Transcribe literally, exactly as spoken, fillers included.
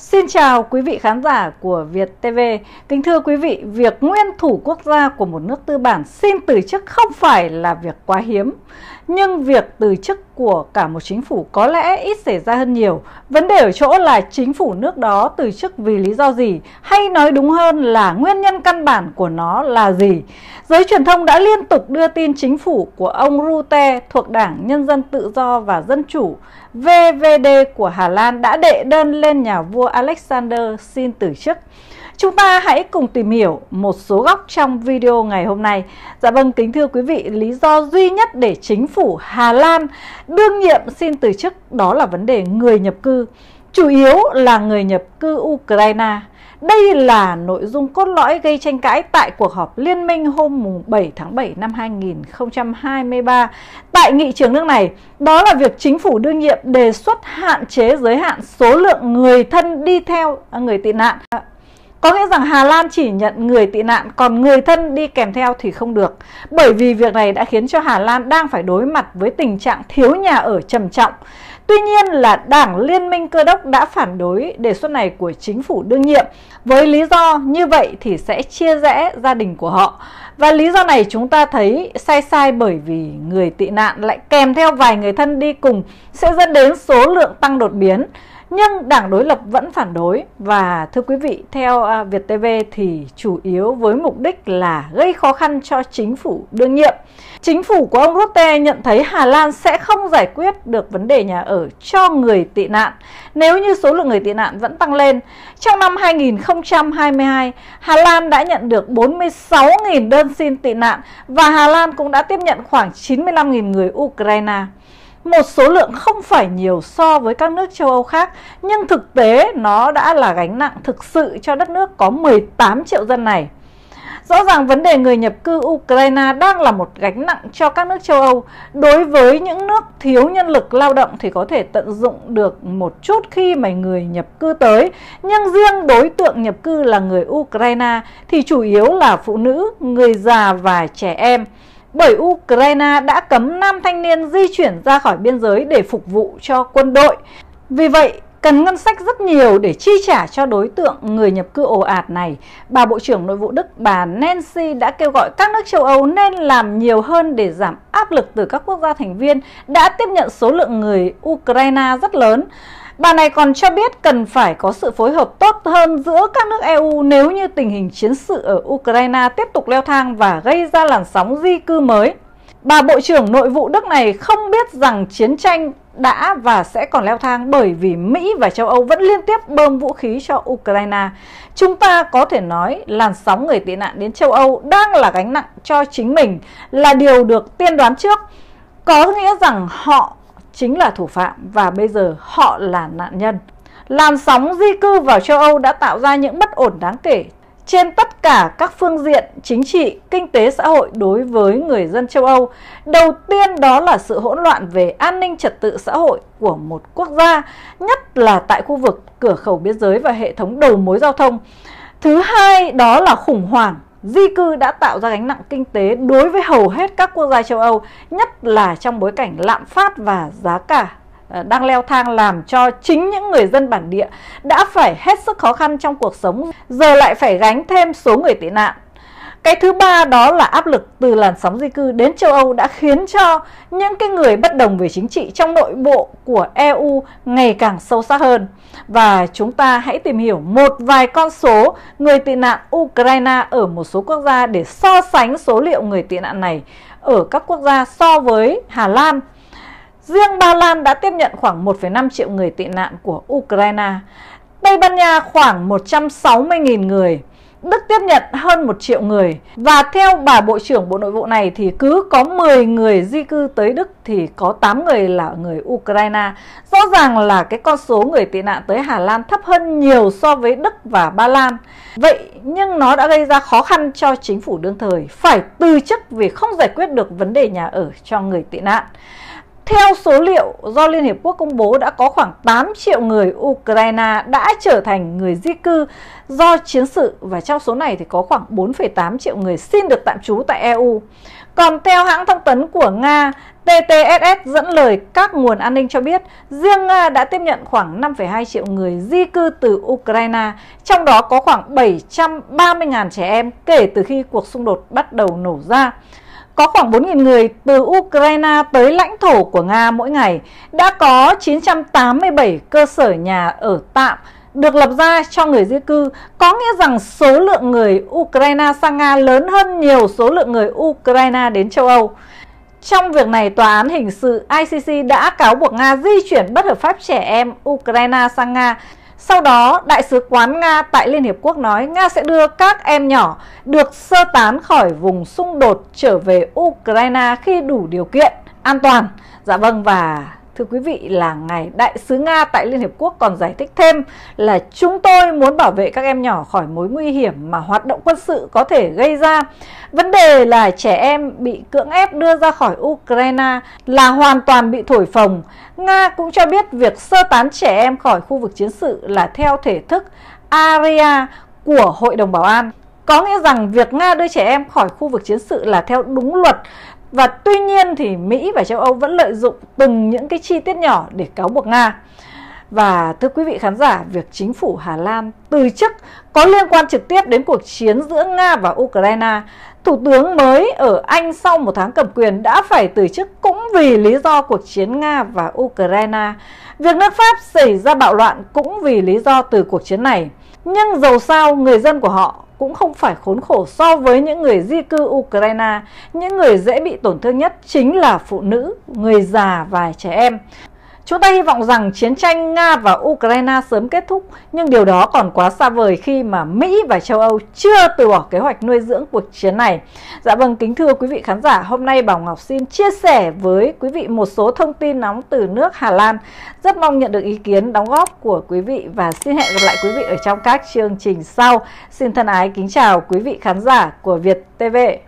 Xin chào quý vị khán giả của Việt ti vi. Kính thưa quý vị, việc nguyên thủ quốc gia của một nước tư bản xin từ chức không phải là việc quá hiếm. Nhưng việc từ chức của cả một chính phủ có lẽ ít xảy ra hơn nhiều. Vấn đề ở chỗ là chính phủ nước đó từ chức vì lý do gì, hay nói đúng hơn là nguyên nhân căn bản của nó là gì. Giới truyền thông đã liên tục đưa tin chính phủ của ông Rutte thuộc Đảng Nhân dân Tự do và Dân chủ vê vê đê của Hà Lan đã đệ đơn lên nhà vua Alexander xin từ chức. Chúng ta hãy cùng tìm hiểu một số góc trong video ngày hôm nay. Dạ vâng, kính thưa quý vị, lý do duy nhất để chính phủ Hà Lan đương nhiệm xin từ chức đó là vấn đề người nhập cư, chủ yếu là người nhập cư Ukraine. Đây là nội dung cốt lõi gây tranh cãi tại cuộc họp liên minh hôm bảy tháng bảy năm hai nghìn không trăm hai mươi ba tại nghị trường nước này. Đó là việc chính phủ đương nhiệm đề xuất hạn chế giới hạn số lượng người thân đi theo người tị nạn. Có nghĩa rằng Hà Lan chỉ nhận người tị nạn, còn người thân đi kèm theo thì không được. Bởi vì việc này đã khiến cho Hà Lan đang phải đối mặt với tình trạng thiếu nhà ở trầm trọng. Tuy nhiên là Đảng Liên minh Cơ đốc đã phản đối đề xuất này của chính phủ đương nhiệm với lý do như vậy thì sẽ chia rẽ gia đình của họ. Và lý do này chúng ta thấy sai sai bởi vì người tị nạn lại kèm theo vài người thân đi cùng sẽ dẫn đến số lượng tăng đột biến. Nhưng đảng đối lập vẫn phản đối. Và thưa quý vị, theo Việt ti vi thì chủ yếu với mục đích là gây khó khăn cho chính phủ đương nhiệm. Chính phủ của ông Rutte nhận thấy Hà Lan sẽ không giải quyết được vấn đề nhà ở cho người tị nạn nếu như số lượng người tị nạn vẫn tăng lên. Trong năm hai nghìn không trăm hai mươi hai, Hà Lan đã nhận được bốn mươi sáu nghìn đơn xin tị nạn và Hà Lan cũng đã tiếp nhận khoảng chín mươi lăm nghìn người Ukraine. Một số lượng không phải nhiều so với các nước châu Âu khác, nhưng thực tế nó đã là gánh nặng thực sự cho đất nước có mười tám triệu dân này. Rõ ràng vấn đề người nhập cư Ukraine đang là một gánh nặng cho các nước châu Âu. Đối với những nước thiếu nhân lực lao động thì có thể tận dụng được một chút khi mà người nhập cư tới. Nhưng riêng đối tượng nhập cư là người Ukraine thì chủ yếu là phụ nữ, người già và trẻ em. Bởi Ukraine đã cấm nam thanh niên di chuyển ra khỏi biên giới để phục vụ cho quân đội. Vì vậy, cần ngân sách rất nhiều để chi trả cho đối tượng người nhập cư ồ ạt này. Bà Bộ trưởng Nội vụ Đức, bà Nancy đã kêu gọi các nước châu Âu nên làm nhiều hơn để giảm áp lực từ các quốc gia thành viên đã tiếp nhận số lượng người Ukraine rất lớn. Bà này còn cho biết cần phải có sự phối hợp tốt hơn giữa các nước e u nếu như tình hình chiến sự ở Ukraine tiếp tục leo thang và gây ra làn sóng di cư mới. Bà Bộ trưởng Nội vụ Đức này không biết rằng chiến tranh đã và sẽ còn leo thang bởi vì Mỹ và châu Âu vẫn liên tiếp bơm vũ khí cho Ukraine. Chúng ta có thể nói làn sóng người tị nạn đến châu Âu đang là gánh nặng cho chính mình, là điều được tiên đoán trước. Có nghĩa rằng họ chính là thủ phạm và bây giờ họ là nạn nhân. Làn sóng di cư vào châu Âu đã tạo ra những bất ổn đáng kể trên tất cả các phương diện chính trị, kinh tế, xã hội đối với người dân châu Âu. Đầu tiên đó là sự hỗn loạn về an ninh trật tự xã hội của một quốc gia, nhất là tại khu vực cửa khẩu biên giới và hệ thống đầu mối giao thông. Thứ hai đó là khủng hoảng di cư đã tạo ra gánh nặng kinh tế đối với hầu hết các quốc gia châu Âu, nhất là trong bối cảnh lạm phát và giá cả đang leo thang làm cho chính những người dân bản địa đã phải hết sức khó khăn trong cuộc sống, giờ lại phải gánh thêm số người tị nạn. Cái thứ ba đó là áp lực từ làn sóng di cư đến châu Âu đã khiến cho những cái người bất đồng về chính trị trong nội bộ của e u ngày càng sâu sắc hơn. Và chúng ta hãy tìm hiểu một vài con số người tị nạn Ukraine ở một số quốc gia để so sánh số liệu người tị nạn này ở các quốc gia so với Hà Lan. Riêng Ba Lan đã tiếp nhận khoảng một phẩy năm triệu người tị nạn của Ukraine, Tây Ban Nha khoảng một trăm sáu mươi nghìn người, Đức tiếp nhận hơn một triệu người. Và theo bà Bộ trưởng Bộ Nội vụ này thì cứ có mười người di cư tới Đức thì có tám người là người Ukraine. Rõ ràng là cái con số người tị nạn tới Hà Lan thấp hơn nhiều so với Đức và Ba Lan. Vậy nhưng nó đã gây ra khó khăn cho chính phủ đương thời phải từ chức vì không giải quyết được vấn đề nhà ở cho người tị nạn. theo số liệu do Liên Hiệp Quốc công bố, đã có khoảng tám triệu người Ukraine đã trở thành người di cư do chiến sự, và trong số này thì có khoảng bốn phẩy tám triệu người xin được tạm trú tại e u. Còn theo hãng thông tấn của Nga tê tê ét ét dẫn lời các nguồn an ninh cho biết, riêng Nga đã tiếp nhận khoảng năm phẩy hai triệu người di cư từ Ukraine, trong đó có khoảng bảy trăm ba mươi nghìn trẻ em kể từ khi cuộc xung đột bắt đầu nổ ra. Có khoảng bốn nghìn người từ Ukraine tới lãnh thổ của Nga mỗi ngày. Đã có chín trăm tám mươi bảy cơ sở nhà ở tạm được lập ra cho người di cư, có nghĩa rằng số lượng người Ukraine sang Nga lớn hơn nhiều số lượng người Ukraine đến châu Âu. Trong việc này, Tòa án Hình sự i xê xê đã cáo buộc Nga di chuyển bất hợp pháp trẻ em Ukraine sang Nga. Sau đó, Đại sứ quán Nga tại Liên Hiệp Quốc nói Nga sẽ đưa các em nhỏ được sơ tán khỏi vùng xung đột trở về Ukraine khi đủ điều kiện an toàn. Dạ vâng, và thưa quý vị, là ngài Đại sứ Nga tại Liên Hiệp Quốc còn giải thích thêm là chúng tôi muốn bảo vệ các em nhỏ khỏi mối nguy hiểm mà hoạt động quân sự có thể gây ra. Vấn đề là trẻ em bị cưỡng ép đưa ra khỏi Ukraine là hoàn toàn bị thổi phồng. Nga cũng cho biết việc sơ tán trẻ em khỏi khu vực chiến sự là theo thể thức Aria của Hội đồng Bảo an. Có nghĩa rằng việc Nga đưa trẻ em khỏi khu vực chiến sự là theo đúng luật. Và tuy nhiên thì Mỹ và châu Âu vẫn lợi dụng từng những cái chi tiết nhỏ để cáo buộc Nga. Và thưa quý vị khán giả, việc chính phủ Hà Lan từ chức có liên quan trực tiếp đến cuộc chiến giữa Nga và Ukraine. Thủ tướng mới ở Anh sau một tháng cầm quyền đã phải từ chức cũng vì lý do cuộc chiến Nga và Ukraine. Việc nước Pháp xảy ra bạo loạn cũng vì lý do từ cuộc chiến này. Nhưng dầu sao, người dân của họ cũng không phải khốn khổ so với những người di cư Ukraine. Những người dễ bị tổn thương nhất chính là phụ nữ, người già và trẻ em. Chúng ta hy vọng rằng chiến tranh Nga và Ukraine sớm kết thúc, nhưng điều đó còn quá xa vời khi mà Mỹ và châu Âu chưa từ bỏ kế hoạch nuôi dưỡng cuộc chiến này. Dạ vâng, kính thưa quý vị khán giả, hôm nay Bảo Ngọc xin chia sẻ với quý vị một số thông tin nóng từ nước Hà Lan. Rất mong nhận được ý kiến đóng góp của quý vị và xin hẹn gặp lại quý vị ở trong các chương trình sau. Xin thân ái kính chào quý vị khán giả của Việt tê vê.